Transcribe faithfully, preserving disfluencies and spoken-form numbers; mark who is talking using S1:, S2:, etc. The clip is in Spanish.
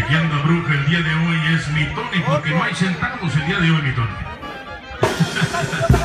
S1: que anda bruja el día de hoy es mi Tony, porque no hay centavos el día de hoy, mi Tony.